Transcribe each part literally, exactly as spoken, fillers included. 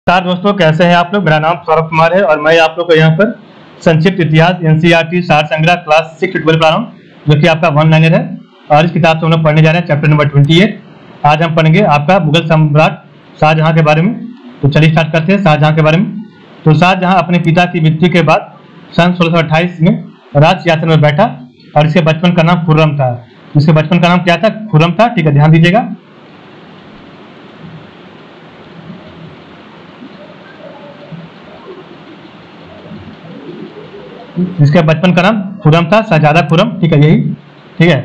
नमस्कार दोस्तों, कैसे हैं आप लोग। मेरा नाम सौरभ कुमार है और मैं आप लोग को यहाँ पर संक्षिप्त इतिहास एनसीईआरटी सार संग्रह क्लास सिक्स ट्वेल्व पढ़ा रहा हूँ, जो कि आपका वन लाइनर है। और इस किताब से हम लोग पढ़ने जा रहे हैं चैप्टर नंबर ट्वेंटी एट। आज हम पढ़ेंगे आपका मुगल सम्राट शाहजहां के बारे में। तो चलिए स्टार्ट करते हैं शाहजहां के बारे में। तो शाहजहां अपने पिता की मृत्यु के बाद सन सोलह सौ अट्ठाईस में राज सिंहासन में बैठा और इसके बचपन का नाम खुर्रम था। इसके बचपन का नाम क्या था? खुर्रम था। ठीक है, ध्यान दीजिएगा। इसके बचपन का नाम खुर्रम था, शहजादा खुर्रम। ठीक है, यही ठीक है।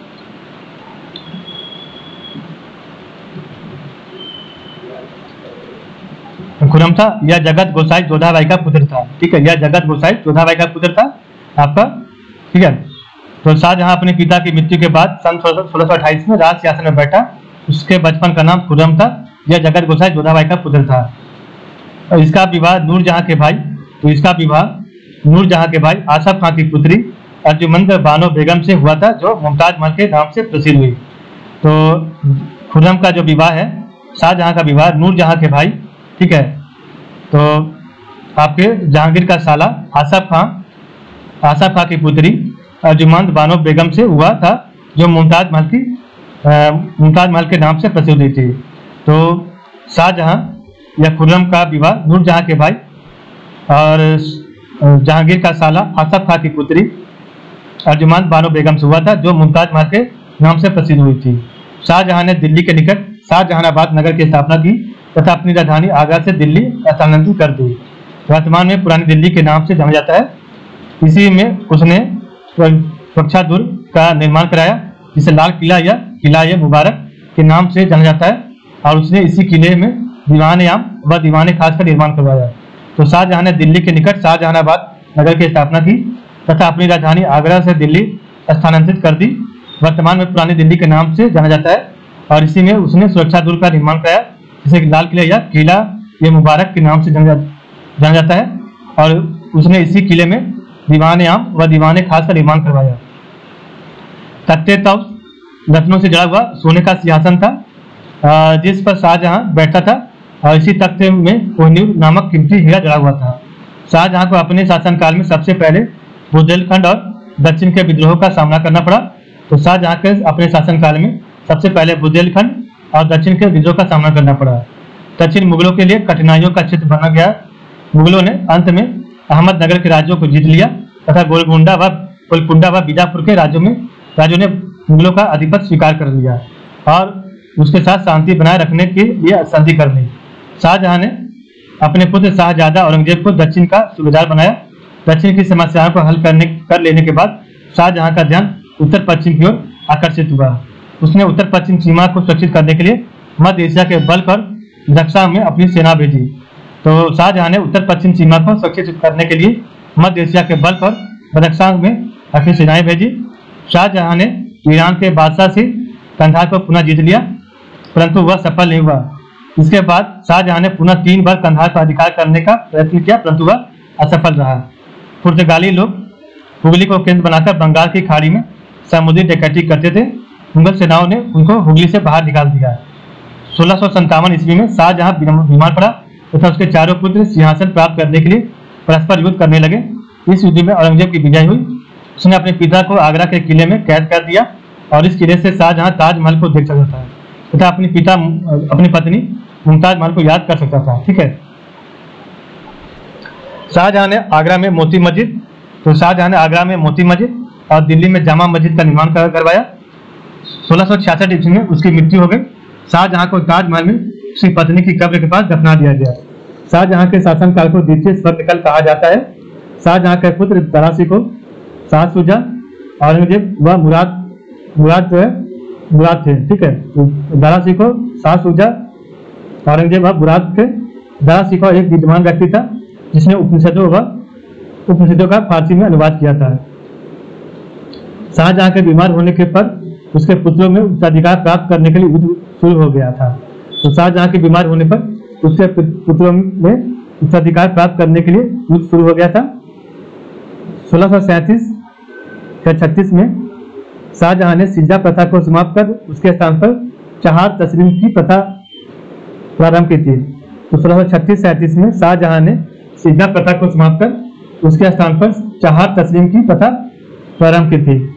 खुर्रम था। यह जगत गोसाई जोधाबाई का पुत्र था। ठीक है, यह जगत गोसाई जोधाबाई का पुत्र था आपका। ठीक है, तो शाहजहां अपने पिता की मृत्यु के बाद सन सोलह सौ अट्ठाईस में राज सिंहासन में बैठा। उसके बचपन का नाम खुर्रम था। यह जगत गोसाई जोधाबाई का पुत्र था। और इसका विवाह नूरजहां के भाई तो इसका विवाह नूरजहां के भाई आसफ खां की पुत्री अर्जुमंद बानो बेगम से हुआ था, जो मुमताज महल के नाम से प्रसिद्ध हुई। तो खुर्रम का जो विवाह है, शाहजहां का विवाह नूरजहां के भाई, ठीक है, तो आपके जहांगीर का साला आसफ खां आसफ खां की पुत्री अर्जुमंद बानो बेगम से हुआ था, जो मुमताज महल की मुमताज महल के नाम से प्रसिद्ध हुई थी। तो शाहजहां या खुर्रम का विवाह नूरजहां के भाई और जहांगीर का साला आसफ खां की पुत्री अर्जुमंद बानो बेगम से हुआ था, जो मुमताज महल के नाम से प्रसिद्ध हुई थी। शाहजहां ने दिल्ली के निकट शाहजहानाबाद नगर की स्थापना की तथा अपनी राजधानी आगरा से दिल्ली स्थानांतरित कर दी। वर्तमान में पुरानी दिल्ली के नाम से जाना जाता है। इसी में उसने सुरक्षा दुर्ग का निर्माण कराया, जिसे लाल किला या किला ए मुबारक के नाम से जाना जाता है। और उसने इसी किले में दीवान आम व दीवान खास का निर्माण करवाया। तो शाहजहां ने दिल्ली के निकट शाहजहानाबाद नगर की स्थापना की तथा अपनी राजधानी आगरा से दिल्ली स्थानांतरित कर दी। वर्तमान में पुरानी दिल्ली के नाम से जाना जाता है। और इसी में उसने सुरक्षा दुर्ग का निर्माण कराया, जिसे लाल किला या किला ये मुबारक के नाम से जाना जाता है। और उसने इसी किले में दीवान आम व दीवान खास का निर्माण करवाया। तख्ते तख्त रत्नों से जड़ा हुआ सोने का सिंहासन था, जिस पर शाहजहां बैठा था। और इसी तख्त में कोहिनूर नामक कीमती हीरा जड़ा हुआ था। शाहजहां को अपने शासनकाल में सबसे पहले बुंदेलखंड और दक्षिण के विद्रोहों का सामना करना पड़ा। तो शाहजहां के अपने शासनकाल में सबसे पहले बुंदेलखंड और दक्षिण के विद्रोह का सामना करना पड़ा। दक्षिण मुगलों के लिए कठिनाइयों का क्षेत्र बना गया। मुगलों ने अंत में अहमदनगर के राज्यों को जीत लिया तथा गोलकुंडा व गोलकुंडा व बीजापुर के राज्यों में राज्यों ने मुगलों का आधिपत्य स्वीकार कर लिया और उसके साथ शांति बनाए रखने के लिए संधि कर ली। शाहजहां ने अपने पुत्र शाहजादा औरंगजेब को दक्षिण का सूबेदार बनाया। दक्षिण की समस्याओं को हल करने कर लेने के बाद शाहजहां का ध्यान उत्तर पश्चिम की ओर आकर्षित हुआ। उसने उत्तर पश्चिम सीमा को सुरक्षित करने के लिए मध्य एशिया के बल्ख और बदख्शां में अपनी सेना भेजी। तो शाहजहां ने उत्तर पश्चिम सीमा को सुरक्षित करने के लिए मध्य एशिया के बल्ख और बदख्शां में अपनी सेनाएं भेजी। शाहजहां ने ईरान के बादशाह से कंधार को पुनः जीत लिया, परंतु वह सफल नहीं हुआ। इसके बाद शाहजहां ने पुनः तीन बार कंधार पर अधिकार करने का प्रयत्न किया, परंतु वह असफल रहा। पुर्तगाली लोग हुगली को केंद्र बनाकर बंगाल की खाड़ी में समुद्री डकैती करते थे। मुगल सेनाओं ने उनको हुगली से बाहर निकाल दिया। सोलह सौ संतावन ईस्वी में शाहजहां बीमार पड़ा तथा उसके चारों पुत्र सिंहासन प्राप्त करने के लिए परस्पर युद्ध करने लगे। इस युद्ध में औरंगजेब की विजय हुई। उसने अपने पिता को आगरा के किले में कैद कर दिया और इस किले से शाहजहां ताजमहल को देख सकता था तथा अपनी पिता अपनी पत्नी मुमताज महल को याद कर सकता था। ठीक है, शाहजहां ने आगरा में मोती मस्जिद तो शाहजहां ने आगरा में मोती मस्जिद और दिल्ली में जामा मस्जिद का निर्माण कर, करवाया। सोलह सौ छियासठ ईस्वी में उसकी मृत्यु हो गई। शाहजहां को ताजमहल में उसकी पत्नी की कब्र के पास दफना दिया गया। शाहजहां के शासनकाल को द्वितीय स्वर्णकाल कहा जाता है। शाहजहां के पुत्र दरासी को शाह शुजा, औरंगजेब व मुराद मुराद जो है मुराद थे। ठीक है, तो दरासी को शाह शुजा, औरंगजेब व मुराद थे। दरासी को एक विद्वान व्यक्ति था, जिसने उपनिषदों व उपनिषदों का फारसी में अनुवाद किया था। शाहजहां के बीमार होने के पर उसके पुत्रों में उत्तराधिकार प्राप्त करने के लिए युद्ध शुरू हो गया था। तो शाहजहां के बीमार होने पर उसके पुत्रों में उत्तराधिकार प्राप्त करने के लिए युद्ध शुरू हो गया था। सोलह सौ सैंतीस या छत्तीस में शाहजहां ने सिज्जा प्रथा को समाप्त कर उसके स्थान पर चहार तस्लीम की प्रथा प्रारंभ की थी। तो सोलह सौ छत्तीस सैंतीस में शाहजहां ने सिद्धा प्रथा को समाप्त कर उसके स्थान पर चाहार तस्लीम की प्रथा प्रारंभ की थी।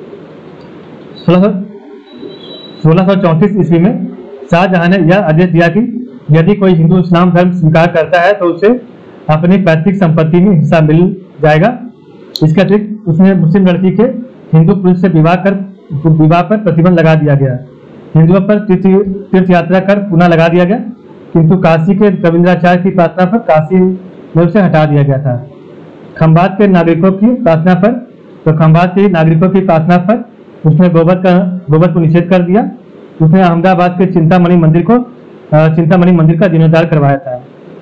सोलह सौ चौंतीस ईस्वी में शाहजहां ने यह आदेश दिया कि यदि कोई हिंदू इस्लाम धर्म स्वीकार करता है तो उसे अपनी पैतृक संपत्ति में हिस्सा मिल जाएगा। इसके अतिरिक्त उसने मुस्लिम लड़की के हिंदू पुरुष से विवाह कर विवाह पर प्रतिबंध लगा दिया गया। हिंदुओं पर तीर्थ तीर्थ यात्रा कर पुनः लगा दिया गया, किंतु काशी के रविंद्राचार्य की प्रार्थना पर काशी में उसे हटा दिया गया था। खंभात के नागरिकों की प्रार्थना पर तो खंभात के नागरिकों की प्रार्थना पर उसने गोवध का गोवध को निषेध कर दिया। उसने अहमदाबाद के चिंतामणि मंदिर को चिंतामणि मंदिर का जीर्णोद्धार करवाया था।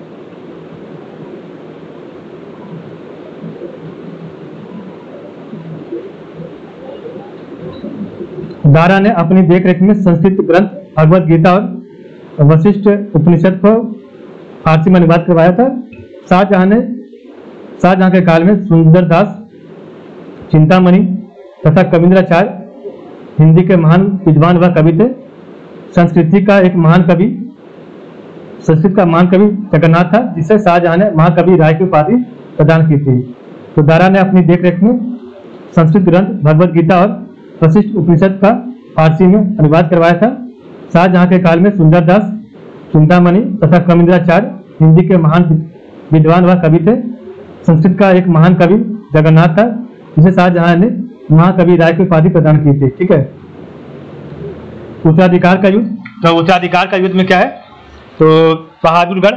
दारा ने अपनी देखरेख में संस्कृत ग्रंथ भगवत गीता और वशिष्ठ उपनिषद को फारसी में अनुवाद करवाया था। शाहजहां ने शाहजहां के काल में सुंदरदास चिंतामणि तथा कविंद्राचार्य हिंदी के महान विद्वान व कवि थे। संस्कृति का एक महान कवि संस्कृत का महान कवि जगन्नाथ था, जिसे शाहजहां ने महाकवि राय की उपाधि प्रदान की थी। तो दारा ने अपनी देखरेख में संस्कृत ग्रंथ भगवत गीता और वशिष्ठ उपनिषद का फारसी में अनुवाद करवाया था। शाहजहां के काल में सुंदरदास चिंतामणि तथा कविंद्राचार्य हिंदी के महान विद्वान व कवि थे। संस्कृत का एक महान कवि जगन्नाथ था, जिसे शाहजहां ने महाकवि राय की उपाधि प्रदान की थी। ठीक है। उत्तराधिकार का युद्ध, तो उत्तराधिकार का युद्ध में क्या है, तो बहादुरगढ़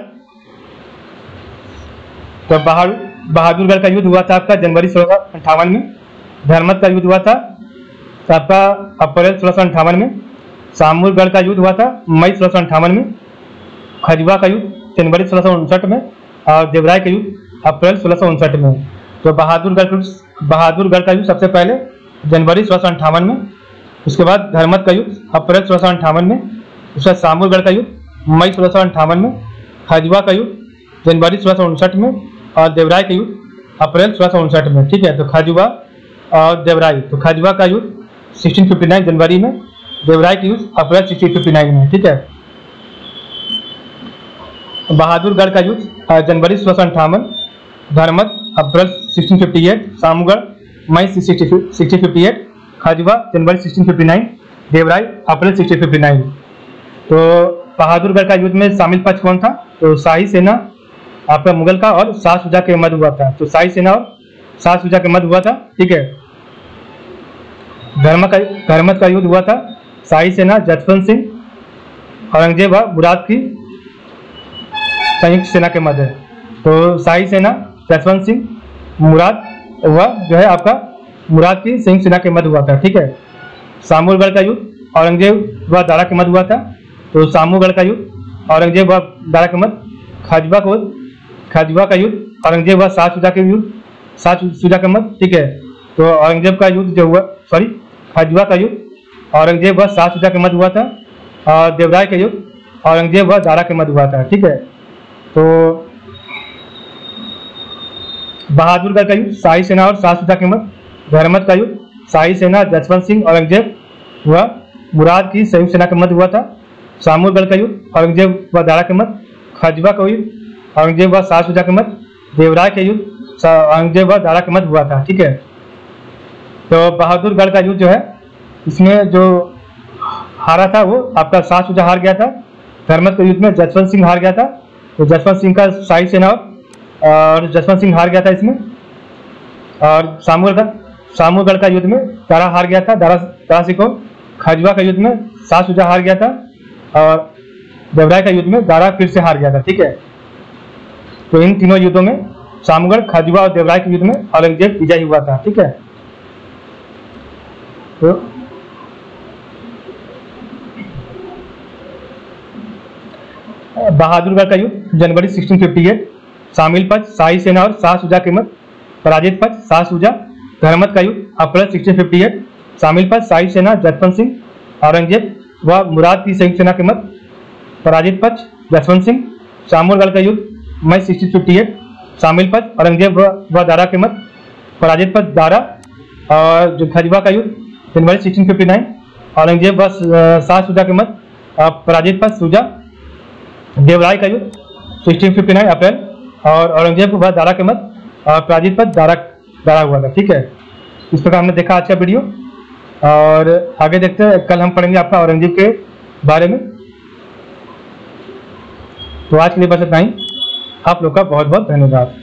तो बहादुरगढ़ का युद्ध हुआ था आपका जनवरी सोलह सौ अंठावन में। धर्मत का युद्ध हुआ था आपका अप्रैल सोलह सौ अंठावन में। सामूरगढ़ का युद्ध हुआ था मई सोलह सौ अंठावन में। खजुआ का युद्ध जनवरी सोलह सौ उनसठ में और देवराय का युद्ध अप्रैल सोलह सौ उनसठ में। तो बहादुरगढ़ बहादुरगढ़ का युद्ध सबसे पहले जनवरी सोलह सौ अंठावन में, उसके बाद धर्मत का युद्ध अप्रैल सोलह सौ अंठावन में, उसके बाद सामूरगढ़ का युद्ध मई सोलह सौ अंठावन में, खजुआ का युद्ध जनवरी सोलह सौ उनसठ में और देवराय का युद्ध अप्रैल सोलह सौ उनसठ में। ठीक है। तो खजुआ और देवराय, तो खजुआ का युद्ध सोलह सौ उनसठ जनवरी में, देवराय की युद्ध अप्रैल सोलह सौ उनसठ में। ठीक है। बहादुरगढ़ का युद्ध जनवरी सोलह सौ अंठावन, धर्मत अप्रैल सोलह सौ अट्ठावन, सामूगढ़ मई सोलह सौ अट्ठावन, खजुआ जनवरी सोलह सौ उनसठ, देवराय अप्रैल सोलह सौ उनसठ। तो बहादुरगढ़ का युद्ध में शामिल पक्ष कौन था, तो शाही सेना आपका मुगल का और शाह शुजा के मध्य हुआ था। तो शाही सेना और शाह शुजा के मध्य हुआ था। ठीक है। धर्म का धर्मत का युद्ध हुआ था शाही सेना जसवंत सिंह औरंगजेब व मुराद की संयुक्त सेना के मध्य। तो शाही सेना जसवंत सिंह मुराद व जो है आपका मुराद की संयुक्त सेना के मध्य हुआ था। ठीक है। सामूरगढ़ का युद्ध औरंगजेब व दारा के मध्य हुआ था। तो सामूरगढ़ का युद्ध औरंगजेब व दारा के मध्य। खजुआ को खजुआ का युद्ध औरंगजेब व शाह शुजा के युद्ध शाह शुजा के मध्य। ठीक है। तो औरंगजेब का युद्ध जो हुआ सॉरी खजुआ का युद्ध औरंगजेब व शाह शुजा के मध्य हुआ था और देवराय का युद्ध औरंगजेब व दारा के मध्य हुआ था। ठीक है। तो बहादुरगढ़ का युद्ध शाही सेना और शाह शुजा के मध्य। धर्मत का युद्ध शाही सेना जसवंत सिंह औरंगजेब व मुराद की संयुक्त सेना के मध्य हुआ था। सामूरगढ़ का युद्ध औरंगजेब व दारा के मध्य। खजुआ का युद्ध औरंगजेब व शाह शुजा के मध्य। देवराय के युद्ध औरंगजेब व दारा के मध्य हुआ था। ठीक है। तो बहादुरगढ़ का युद्ध जो है इसमें जो हारा था वो आपका शाह शुजा हार गया था। धर्मत के युद्ध में जसवंत सिंह हार गया था। तो जसवंत सिंह का शाही सेना और जसवंत सिंह हार गया था इसमें। और सामूरगढ़ सामूरगढ़ का युद्ध में दारा हार गया था, दारा दारा सिंह को। खजुआ का युद्ध में शाह शुजा हार गया था और देवराय का युद्ध में दारा फिर से हार गया था। ठीक है। तो इन तीनों युद्धों में सामूरगढ़ खजुआ और देवराय के युद्ध में औरंगजेब विजयी हुआ था। ठीक है। तो बहादुरगढ़ का युद्ध जनवरी सोलह सौ अट्ठावन। शामिल पक्ष शाही सेना और शाह शुजा के मध्य। पराजित पक्ष शाह शुजा। धर्मत का युद्ध अप्रैल सोलह सौ अट्ठावन। शामिल पक्ष शाही सेना जसवंत सिंह औरंगजेब व मुराद की संयुक्त सेना के मध्य। पराजित पक्ष जसवंत सिंह। सामूरगढ़ का युद्ध मई सोलह सौ अट्ठावन। शामिल पक्ष औरंगजेब व दारा के मध्य। पराजित पक्ष दारा। और जो खजुआ का युद्ध जनवरी सोलह सौ उनसठ। औरंगजेब व शाह शुजा के मध्य। पराजित पक्ष शुजा। देवराय का युद्ध सिक्सटीन फिफ्टी नाइन अप्रैल, और औरंगजेब के बाद दारा के मत और पराजित पर दारा दारा हुआ था। ठीक है, इस प्रकार हमने देखा आज का वीडियो, और आगे देखते हैं, कल हम पढ़ेंगे आपका औरंगजेब के बारे में। तो आज के लिए बस इतना ही। आप लोग का बहुत बहुत धन्यवाद।